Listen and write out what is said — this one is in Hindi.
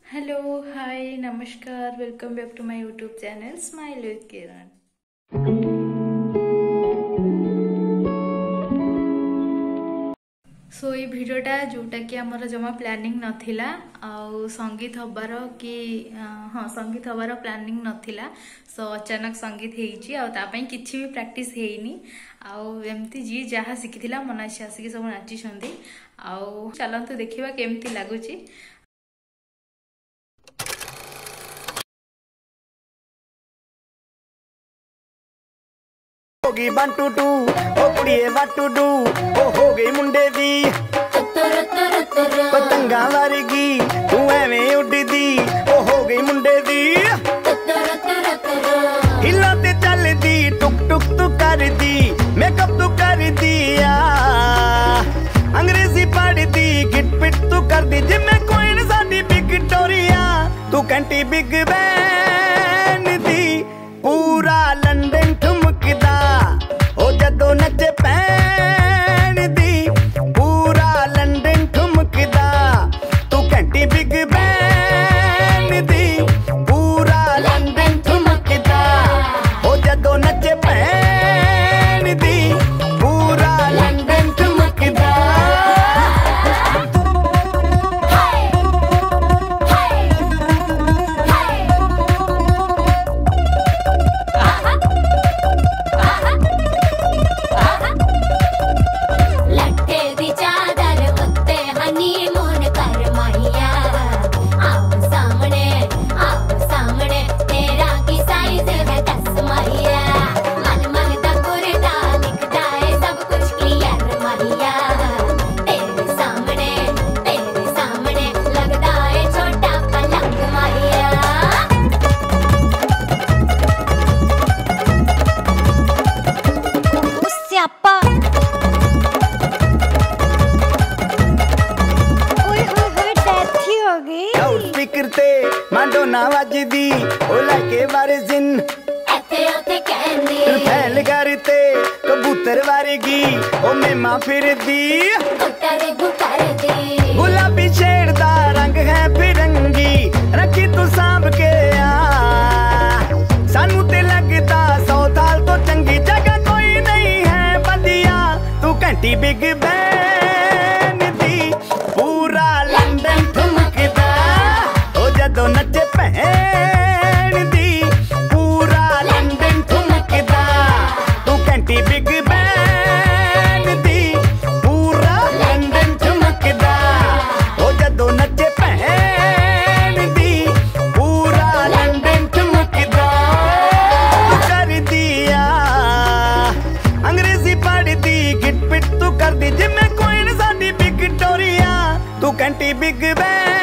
हेलो हाय नमस्कार welcome back to my YouTube channel smile with Kiran. So ये भिडियोटा जोटा कि आमर जमा प्लानिंग नथिला आउ संगीत हबार कि हाँ संगीत हबार प्लानिंग नथिला। सो अचानक संगीत हेइची आउ तापई किछि भी प्रैक्टिस हेइनी आउ एमती जी जहा शिखिथिला मन इच्छा आसिक सब नाची छंदी आउ चलंतु देखिबा केमती लागुची। होगी 1 2 2 ओ कुड़िए 1 2 2 ओ हो गई मुंडे दी पतंगा वर्गी तू एवें उड़दी ओ हो गई मुंडे दी हिला ते चलदी टुक टुक तू करदी मेकअप तू कर दिया अंग्रेजी पढ़दी गिट पिट तू करदी जिम्मे कोई न साडी विक्टोरिया तू कंटी बिग बैन दी पूरा लंदन ठुमकदा ओ जदों नचे पैन दी पूरा लंदन ठुमकदा तू घंटी बिग बैन दी पूरा लंदन ठुमकदा ओ जदों नचे पैन दी पूरा लंदन ठुमकदा। माडोना वजदी ओ लाके वारिजिन फैल करते कबूतर वारेगी ओ मेमा फिरदी गुलाबी शेर दा रंग है फिरंगी रखी तू सांभ के सानू ते लगदा 100 साल तो चंगी जगह कोई नहीं है बदिया तू घंटी बिग बैन दी पूरा लंदन ठुमकदा ओ जदों नचे पैन दी पूरा लंदन ठुमकदा तू घंटी बिग बैन दी पूरा लंदन ठुमकदा ओ जदों नचे पैन दी पूरा लंदन ठुमकदा तू कर दिया अंग्रेजी पढ़दी गिट पिट तू करदी जिम्मे कोई न साडी विक्टोरिया तू घंटी बिग बैन